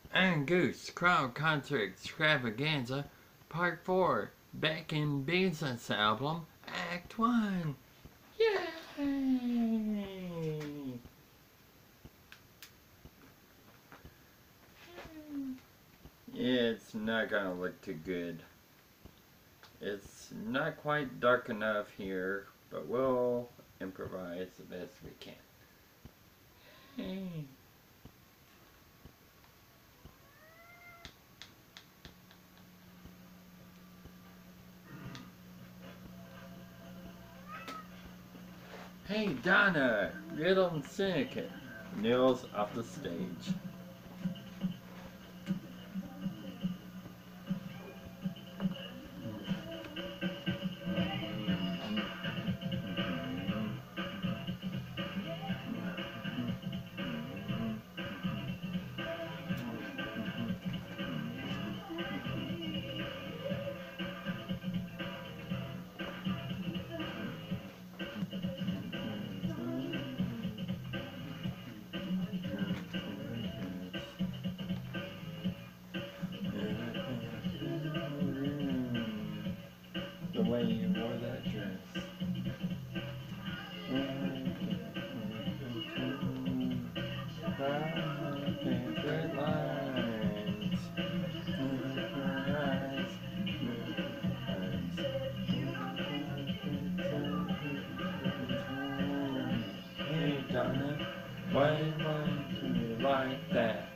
And Goose, Chrono-concert extravaganza, part 4, back in Beesness album, act 1. Yay! It's not gonna look too good. It's not quite dark enough here, but we'll improvise the best we can. Hey. Hey Donna, Riddle and Syndicate. Nils off the stage. The way you wore that dress. Favorite lines. Hey Donna, why do you like that?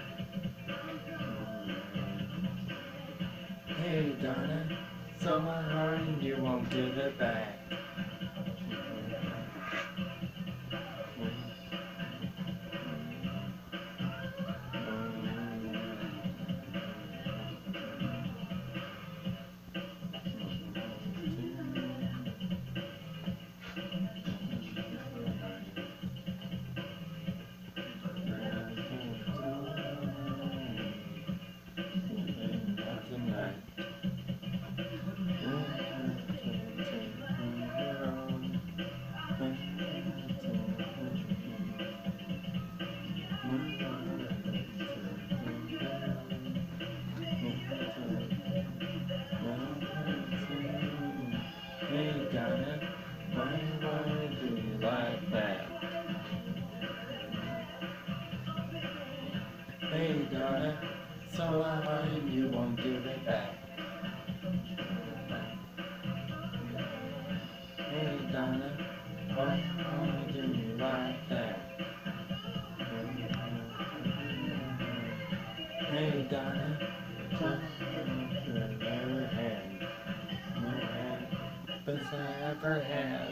Hey Donna, so my heart and you won't give it back. Hey Donna, why do you like that? Hey Donna, so my heart and you won't give it back. Hey Donna, why do you like that? Hey Donna, never had, best I ever had.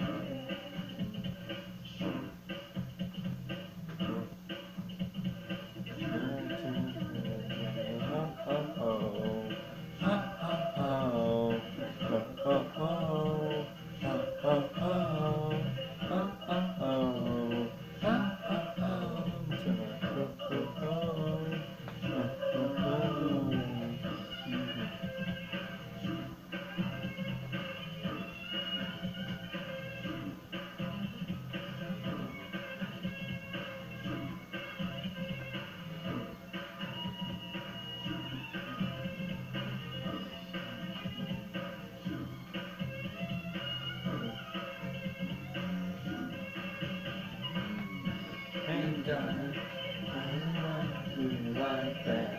Hey Donna, why do you like that?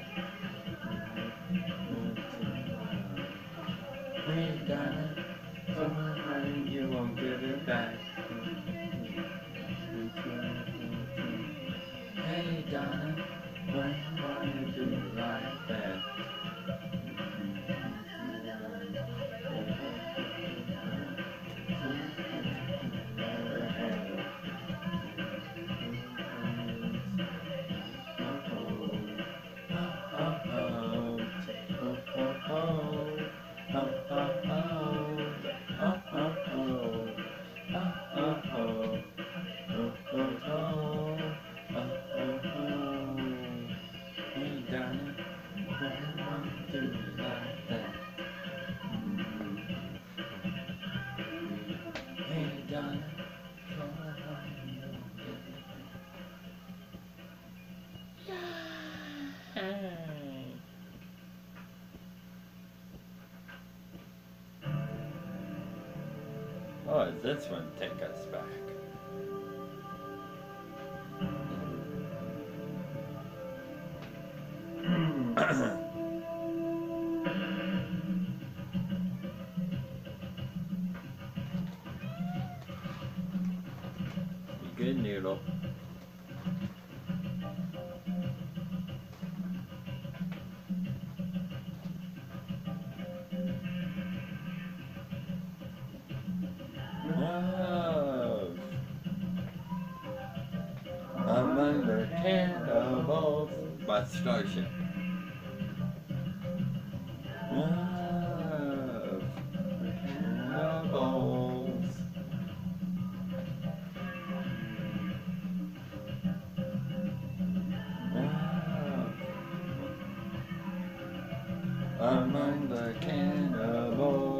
Hey Donna, so my heart you won't give it back. Hey Donna, why do you like that? Hey Donna, this one take us back? Good noodle. Love among the cannibals by Starship. Love cannibals. Among the cannibals.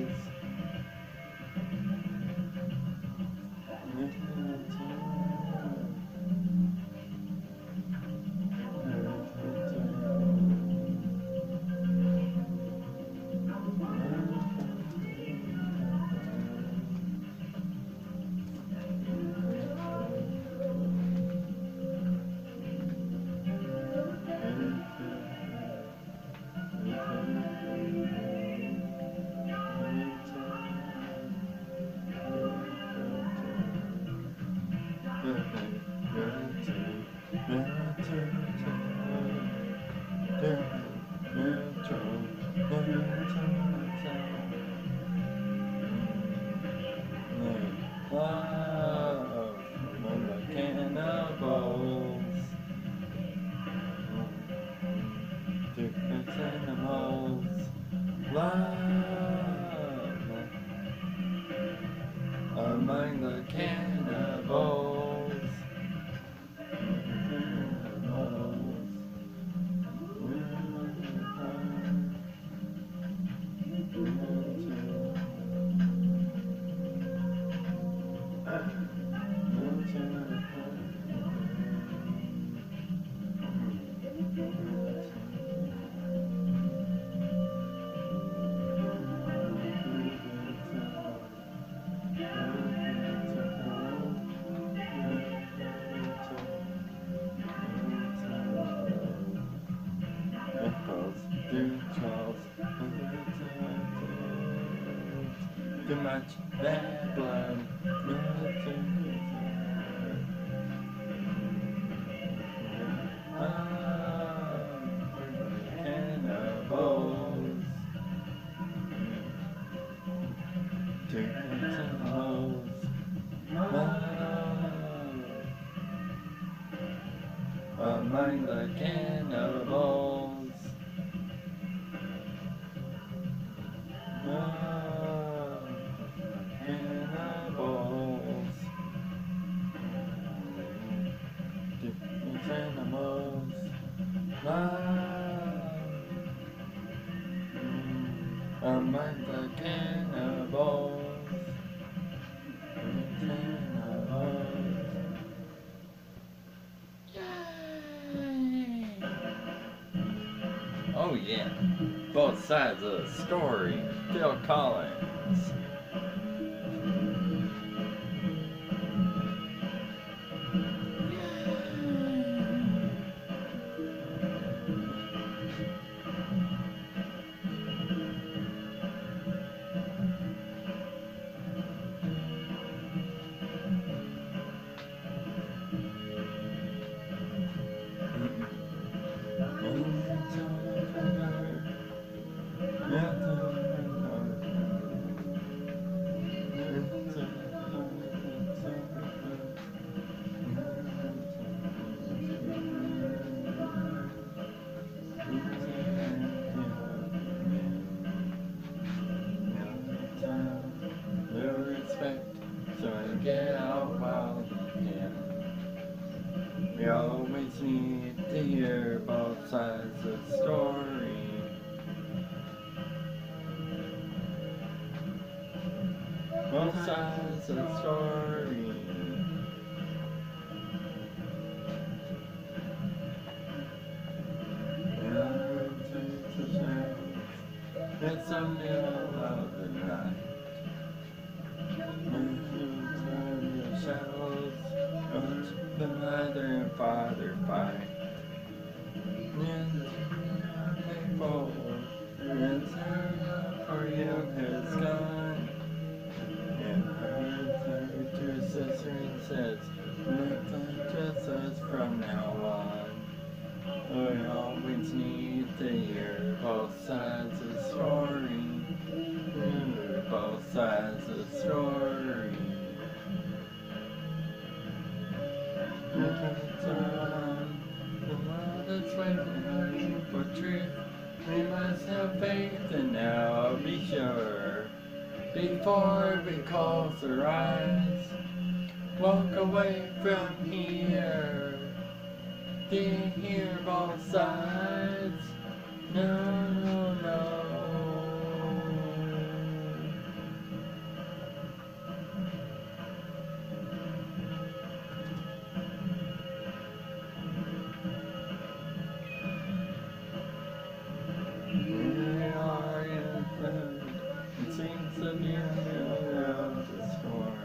Among the cannibals. Too much bad blood. Cannibals. Cannibals. Among the cannibals. Cannibals. Different animals. Among the cannibals. Yay! Oh yeah, both sides of the story. Phil Collins. Get out while you can. We always need to hear both sides of the story. Both sides of the story. It's the middle of the night. shadows, watch the mother and father fight. And people, and for you has gone. And her to her sister and says, look like just us from now on. We always need to hear both sides of the story. Hear both sides of the story. The world is waiting for truth. We must have faith and now be sure. Before we close our eyes, walk away from here. Do you hear both sides? No, no, no. We are in food. It seems to be around the storm.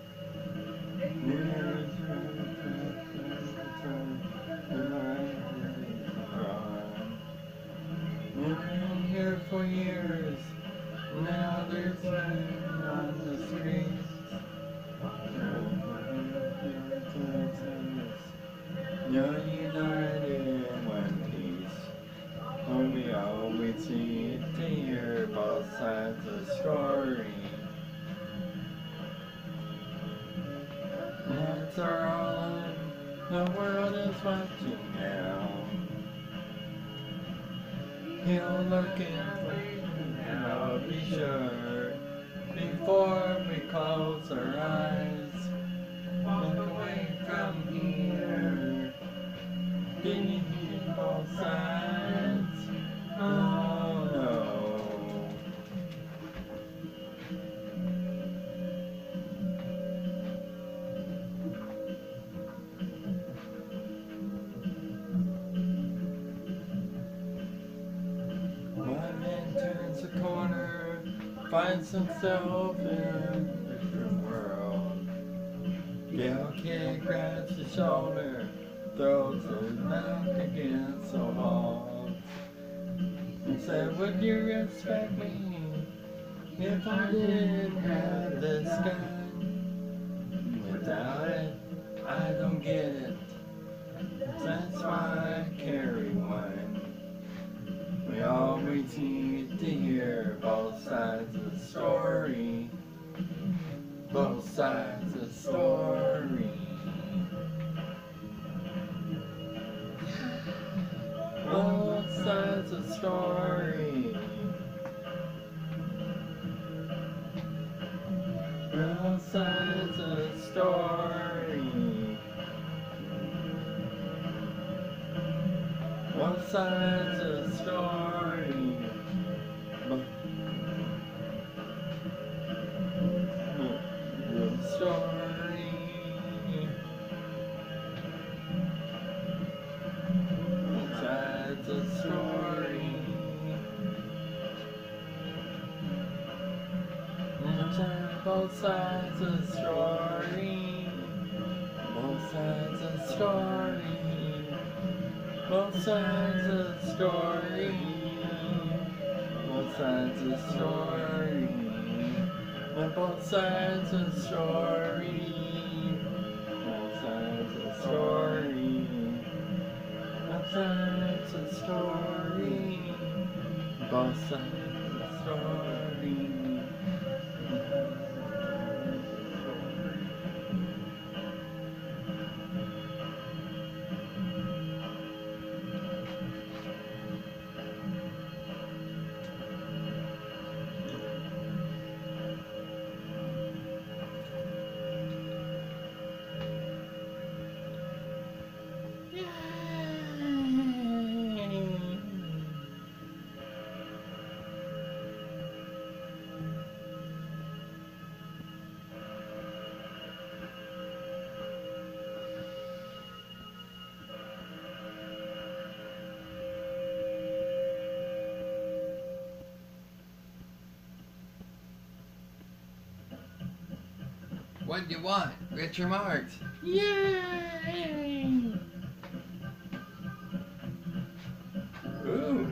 We've been here for years. Now there's rain on the streets. You're united in one piece. Oh, we always need to hear both sides of the story. Lights are all on, the world is watching now. He'll look in for you now, be sure. Before we close our eyes, walk away from here. Did you hear both sides? Oh no. One man turns a corner, finds himself in a different world. Yale kid grabs his shoulder, throws his back against the wall. And said, would you respect me if I didn't have this gun? Without it, I don't get it. That's why I carry one. We always need to hear both sides of the story. Both sides of the story. Both sides of the story. Both sides of the story. Both sides of the story. Story. Both sides of the story. Both sides of the story. Both sides of the story. Both sides of the story. Both sides of the story. Both sides of the story. Both sides of the story. Both sides of the story. Both sides of the story. What do you want? Get your marks. Yay! Ooh.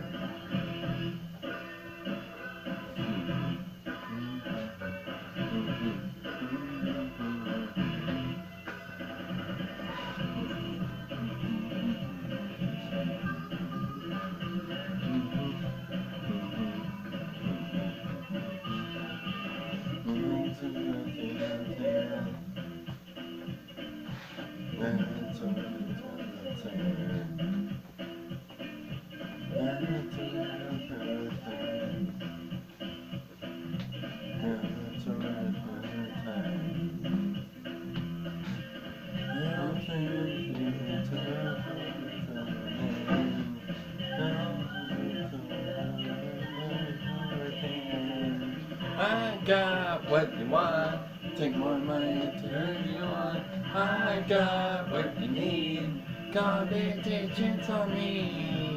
I got what you want. Take more money to turn you on. I got what you need. Competition's on me.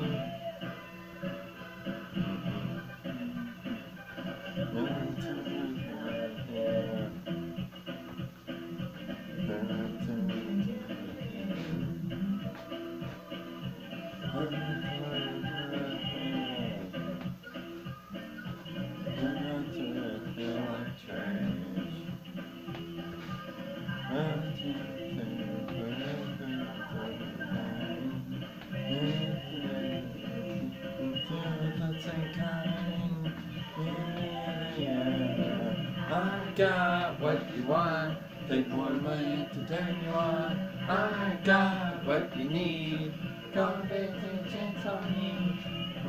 I got what you want. Take more money to turn you on. I got what you need. Competition's on me.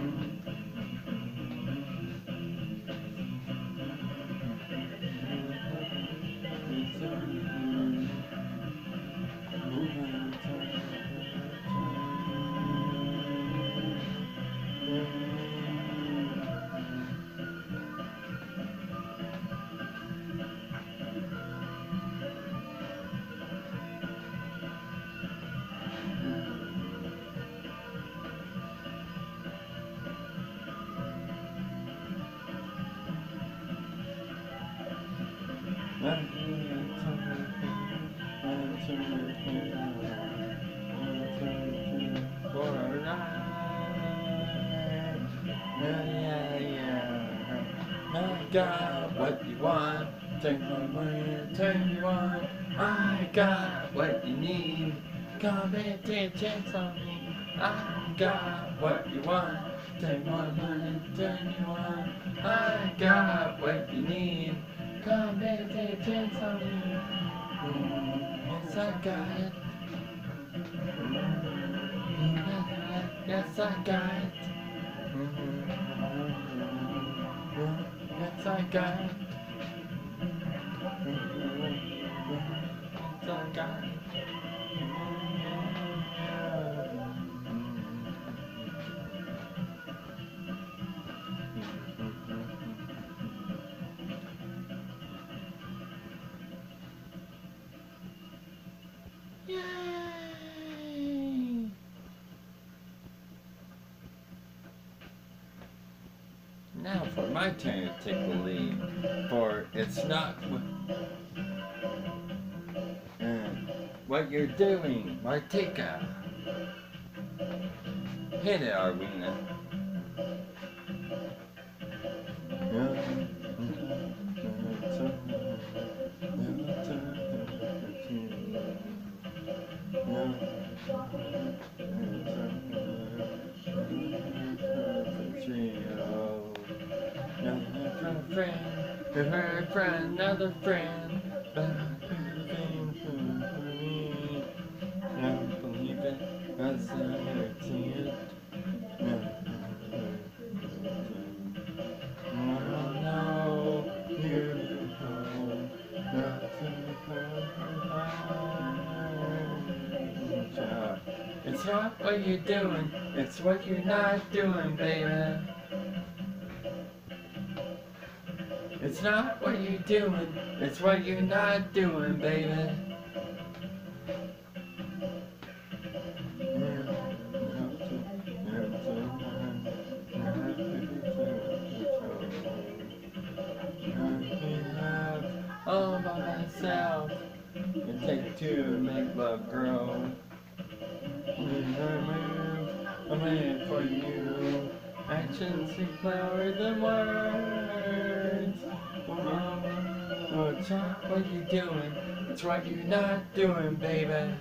I got what you want. Take my money and turn you on. I got what you need. Competition's on me. I got what you want. Take my money and turn you on. I got what you need. Competition's on me. Yes, I got it. Yes, I got it. Yes, I got it. Yes, I got it. Yay! Now for my turn to take the lead, for it's not what you're doing, Martika. Hit it, Irweena. Her friend, another friend, but I don't believe it, cause I never seen it. No, beautiful, it's not what you're doing, it's what you're not doing, baby. It's not what you're doing, it's what you're not doing, baby. All by myself. to make love grow. I'm waiting for you. Actions speak louder than words. Oh, it's not what you're doing, it's what you're not doing, baby.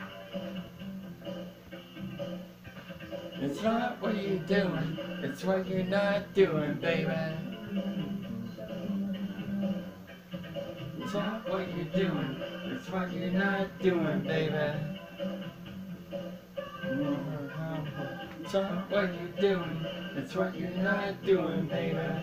It's not what you're doing, it's what you're not doing, baby. It's not what you're doing, it's what you're not doing, baby. It's not what you're doing, it's what you're not doing, baby.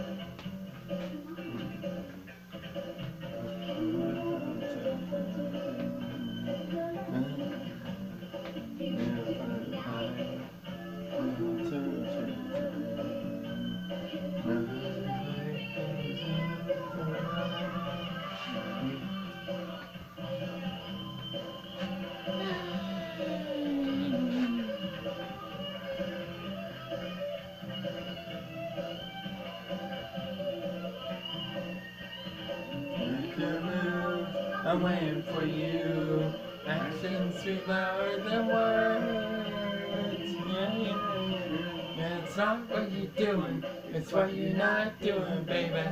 I'm waiting for you. Actions speak louder than words. Yeah, it's not what you're doing, it's what you're not doing, baby.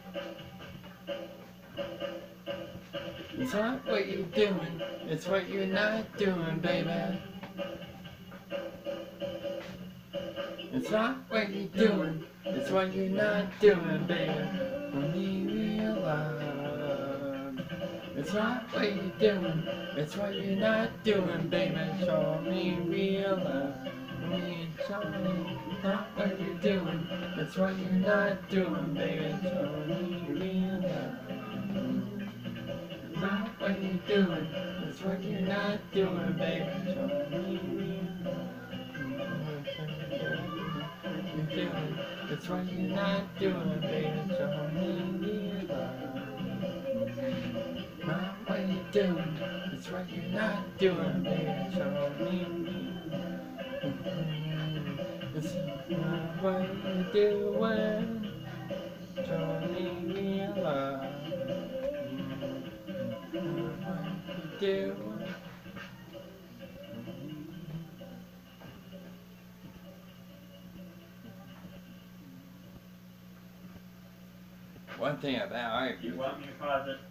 It's not what you're doing, it's what you're not doing, baby. It's not what you're doing, it's what you're not doing, baby. Let me realize. It's not what you're doing, it's what you're not doing, baby. Show me real love. Show me not what you're doing, it's what you're not doing, baby. Show me real love. It's not what you're doing, it's what you're not doing, baby. Show me real love. You're doing, it's what you're not doing, baby. Show me real love. Not what you're doing, it's what you're not doing, baby. Show me. It's not what you're doing. Show me real love. Not what you're doing. One thing about art. You want me to pause it?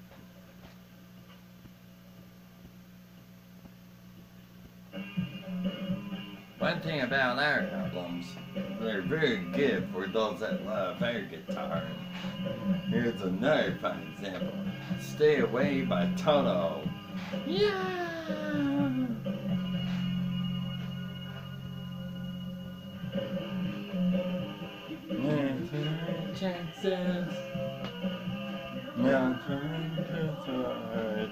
One thing about our albums, they're very good for those that love air guitar. Here's another fine example. Stay Away by Toto. Yeah! Chances. Now turn to side.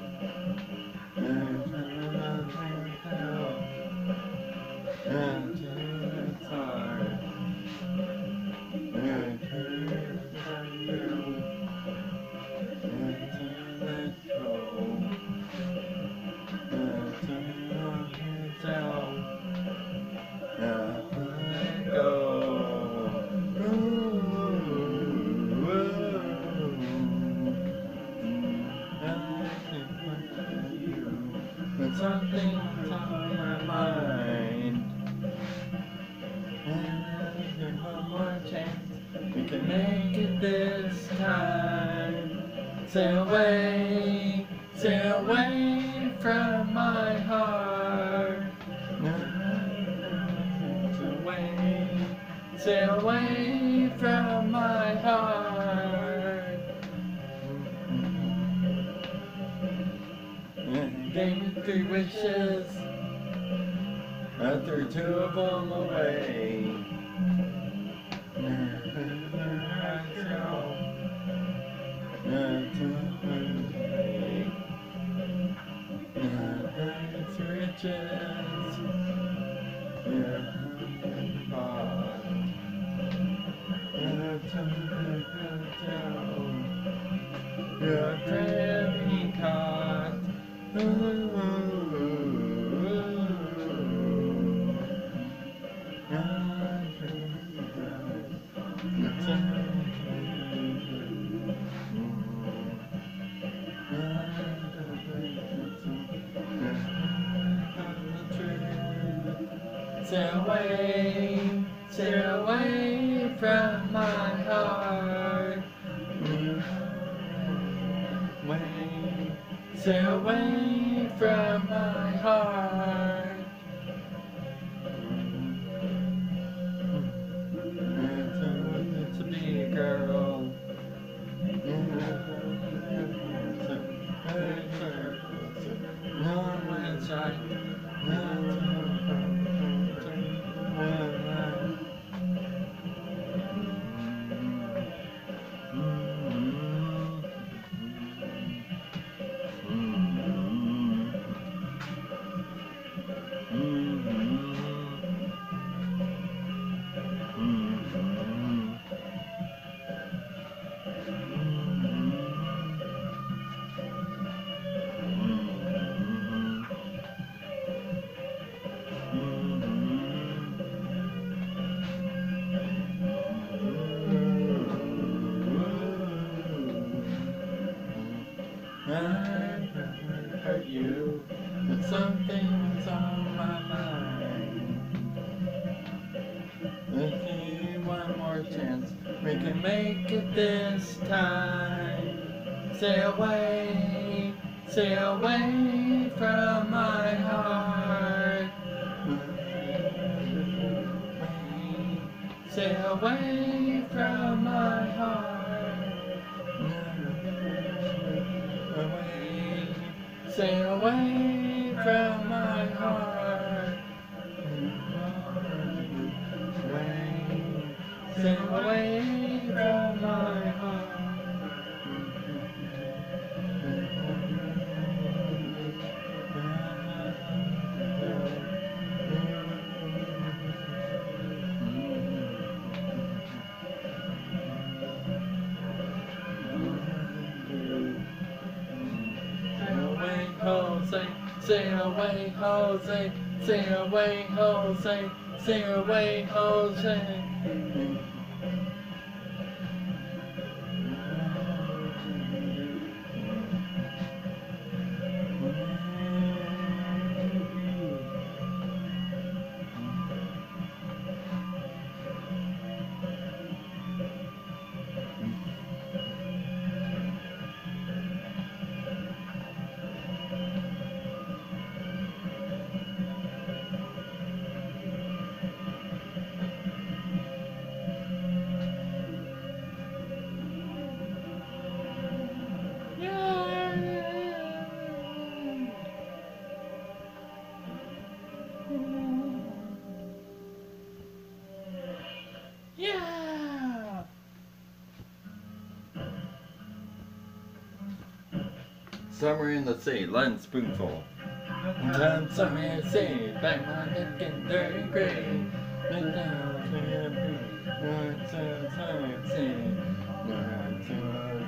Something on my mind, and there's one more chance we can make it this time. Stay away from my heart. Stay away from my heart. Gave me 3 wishes, I threw 2 of them away. It's riches, you're very caught. sail away from my heart. Sail away from my heart. To be a girl. No one's right. Hurt you, but something's on my mind. Let's give you one more chance, we can make it this time. Sail away from my heart. Sail away from my heart. Sail away from my heart. Sail away from my heart. Jose, sail away, Jose, sail away, Jose, sail away, Jose. Yeah! Summer in the sea, Lange Spoonful. Time summer in the sea, back my neck in dirty gray. Look down to your feet, north to the sea. North to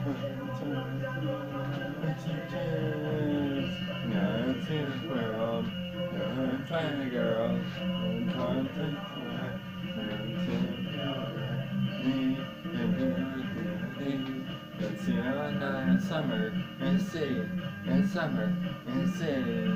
the world. North to the girl. North to the let's see all night in summer and sea, in summer and city.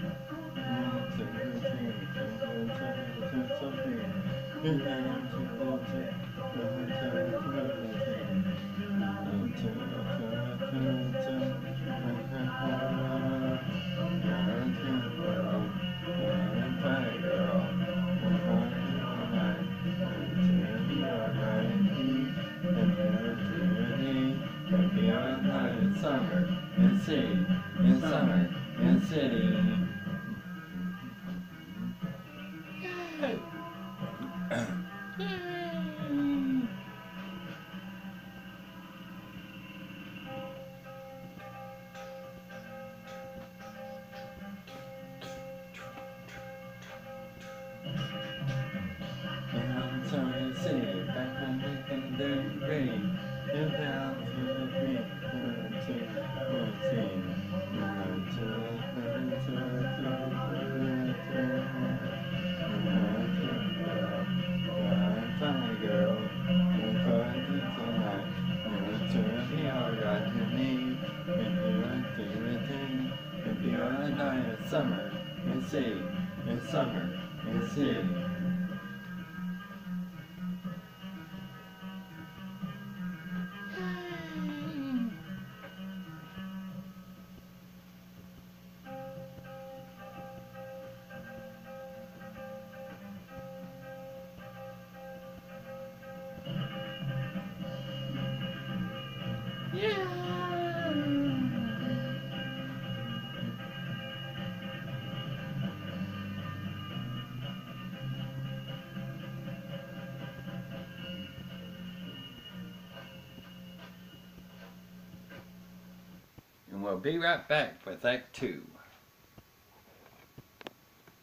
Summer and sea, in summer and city. Summer and sea, and summer and sea. we'll be right back with Act 2.